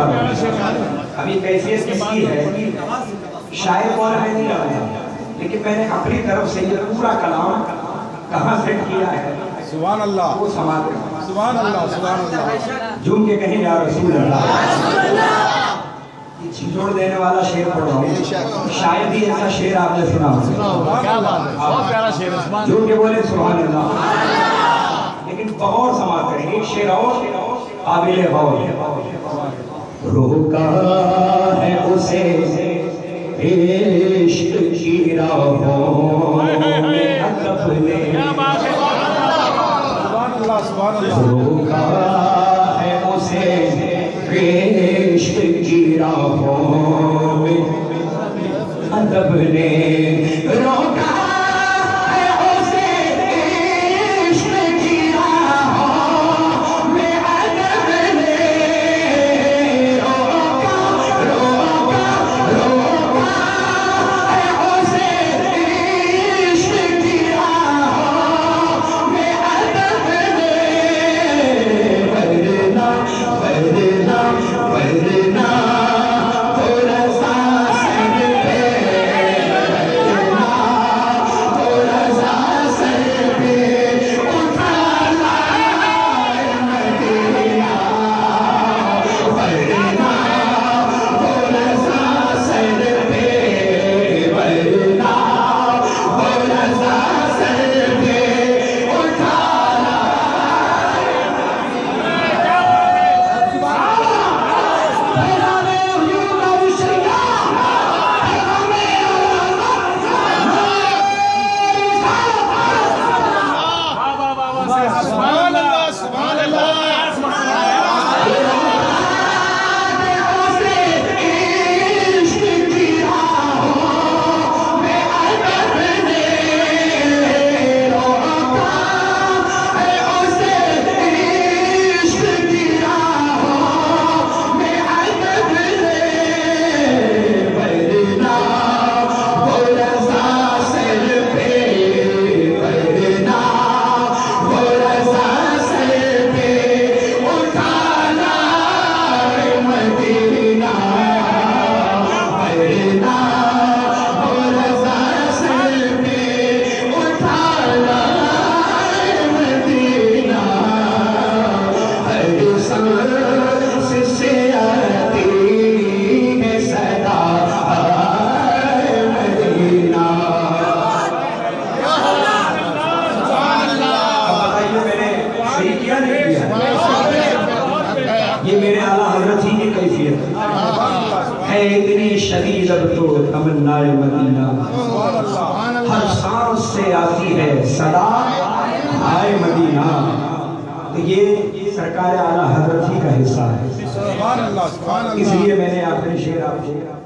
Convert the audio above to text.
بتا رہا ہوں ابھی کیفیت کس کی ہے. شاعر کون میں نہیں رہا لیکن میں نے اپنی طرف سے یہ پورا کلام کہاں سیٹ کیا ہے سبحان اللہ وہ سماعت کرنا. سبحان اللہ سبحان اللہ. جھوم کے کہیں یا رسول اللہ. یہ جھنجھوڑ دینے والا شعر پڑھ رہا ہوں. شاید ہی ایسا شعر آپ نے سنا ہو. کیا بات ہے، بہت پیارا شعر ہے. جھوم کے بولے سبحان اللہ. لیکن بغور سماعت کریں. ایک شعر اور قابل غور ہے. روکا ہے اسے عشق کی راہوں میں ادب نے. سبحان اللہ. روکا ہے اسے عشق کی راہوں میں ادب نے. روکا ہے اسے عشق کی راہوں میں ادب نے. روکا ہے اسے عشق کی راہوں میں ادب نے. ورنہ تھوڑا سا سر پہ تھوڑا سا سر پہ اٹھا لائے مدینہ. ورنہ تھوڑا سا سر پہ ورنہ تھوڑا سا سر پہ اٹھا یہ میرے اعلیٰ حضرت ہی کی کیفیت ہے. اتنی شدید اب تو تمنائے مدینہ ہر سانس سے آتی ہے صدا آئے مدینہ. تو یہ سرکار اعلیٰ حضرت ہی کا حصہ ہے. اس لیے میں نے آخری شعر آپ کو